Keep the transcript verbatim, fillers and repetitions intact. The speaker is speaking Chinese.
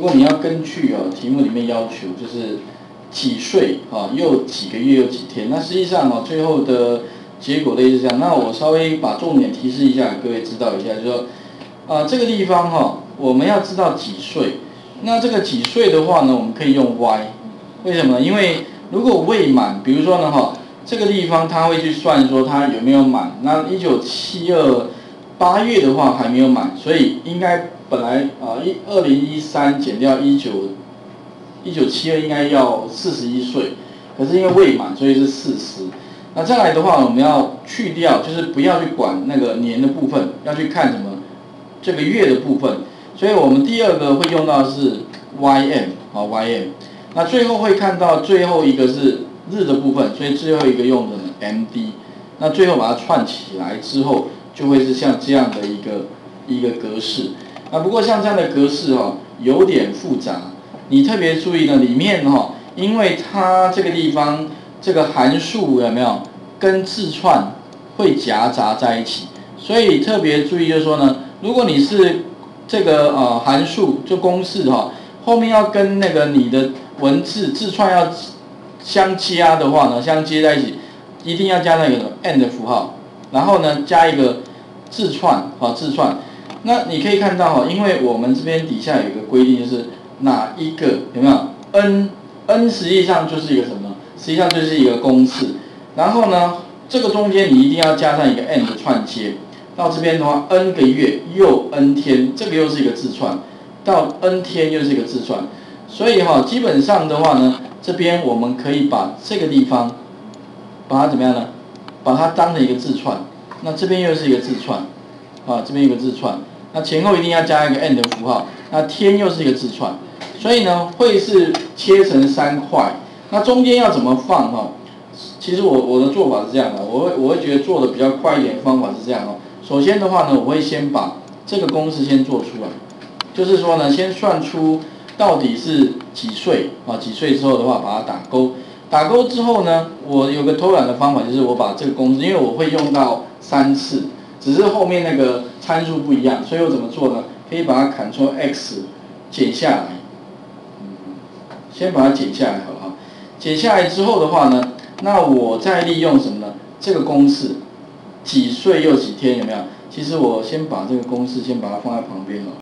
如果你要根据哦题目里面要求，就是几岁啊，又几个月又几天，那实际上哦最后的结果类似这样。那我稍微把重点提示一下，各位知道一下，就是说啊这个地方哈、哦，我们要知道几岁。那这个几岁的话呢，我们可以用 Y， 为什么呢？因为如果未满，比如说呢哈，这个地方它会去算说它有没有满。那一九七二八月的话还没有满，所以应该本来啊一二零一三减掉一九一九七二应该要四十一岁，可是因为未满，所以是四十。那再来的话，我们要去掉，就是不要去管那个年的部分，要去看什么这个月的部分。所以我们第二个会用到的是 Y M 啊 Y M， 那最后会看到最后一个是日的部分，所以最后一个用的 M D， 那最后把它串起来之后，就会是像这样的一个一个格式。那不过像这样的格式哈、哦，有点复杂，你特别注意呢，里面哈、哦，因为它这个地方这个函数有没有跟字串会夹杂在一起，所以特别注意就是说呢，如果你是这个呃函数就公式哈、哦，后面要跟那个你的文字字串要相加的话呢，相接在一起，一定要加那个 and 符号，然后呢加一个字串啊字串。那你可以看到哈，因为我们这边底下有一个规定，就是哪一个有没有 n n 实际上就是一个什么？实际上就是一个公式。然后呢，这个中间你一定要加上一个 and 串接。到这边的话 ，n 个月又 n 天，这个又是一个字串，到 n 天又是一个字串，所以哈，基本上的话呢，这边我们可以把这个地方，把它怎么样呢？把它当成一个字串，那这边又是一个字串，啊，这边有个字串，那前后一定要加一个 and 符号，那天又是一个字串，所以呢，会是切成三块，那中间要怎么放哈？其实我我的做法是这样的，我会我会觉得做的比较快一点的方法是这样哦。首先的话呢，我会先把这个公式先做出来，就是说呢，先算出到底是几岁啊？几岁之后的话，把它打勾。打勾之后呢，我有个偷懒的方法，就是我把这个公式，因为我会用到三次，只是后面那个参数不一样，所以我怎么做呢？可以把它 Ctrl X 剪下来，先把它剪下来好了哈。剪下来之后的话呢，那我再利用什么呢？这个公式。几岁又几天有没有？其实我先把这个公式先把它放在旁边了。